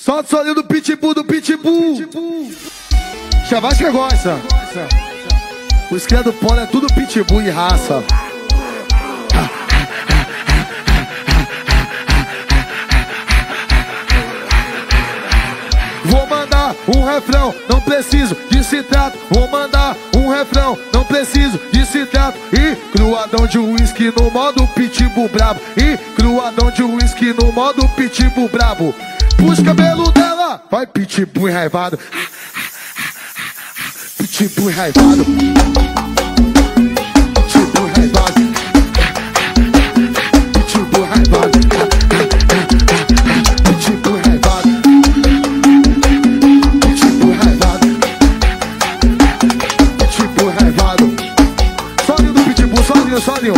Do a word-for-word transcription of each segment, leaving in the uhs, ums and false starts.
Solta o solinho do Pitbull, do Pitbull. Chavasca gosta. Os cria do polo é tudo Pitbull e raça. Vou mandar um refrão, não preciso de citrato. Vou mandar um refrão, não preciso de citrato. E cruadão de uísque no modo Pitbull brabo. E cruadão de uísque no modo Pitbull brabo. Puxa o cabelo dela, vai Pitbull enraivado. Pitbull enraivado. Pitbull enraivado. Pitbull enraivado. Pitbull enraivado. Pitbull enraivado. Pitbull enraivado. Sozinho do Pitbull, sozinho, sozinho.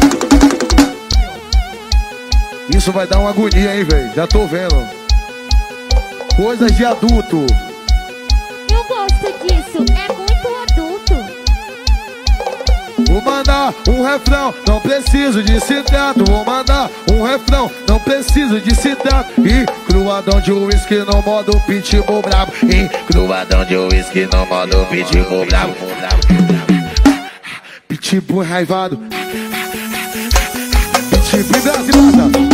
Isso vai dar uma agonia, hein, velho? Já tô vendo. Coisas de adulto. Eu gosto disso, é muito adulto. Vou mandar um refrão, não preciso de citrato. Vou mandar um refrão, não preciso de citrato. E cruadão de uísque no modo Pitbull brabo. E cruadão de uísque no modo Pitbull brabo. Pitbull enraivado. Pitbull Brasil.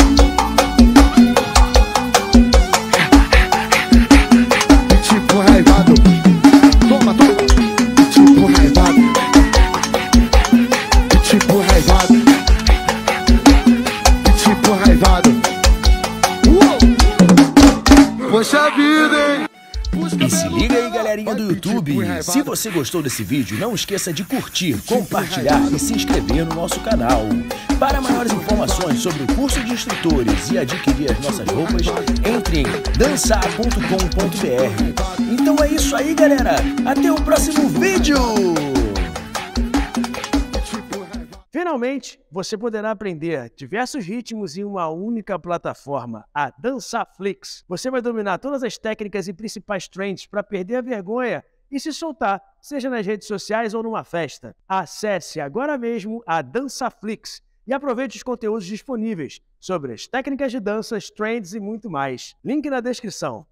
Toma, toma. Pitbull enraivado. Pitbull enraivado. Pitbull enraivado. Uh! Poxa vida, hein? E se liga aí, galerinha do YouTube, se você gostou desse vídeo, não esqueça de curtir, compartilhar e se inscrever no nosso canal. Para maiores informações sobre o curso de instrutores e adquirir as nossas roupas, entre em dançar ponto com ponto br. Então é isso aí, galera, até o próximo vídeo! Finalmente, você poderá aprender diversos ritmos em uma única plataforma, a Dansaflix. Você vai dominar todas as técnicas e principais trends para perder a vergonha e se soltar, seja nas redes sociais ou numa festa. Acesse agora mesmo a Dansaflix e aproveite os conteúdos disponíveis sobre as técnicas de danças, trends e muito mais. Link na descrição.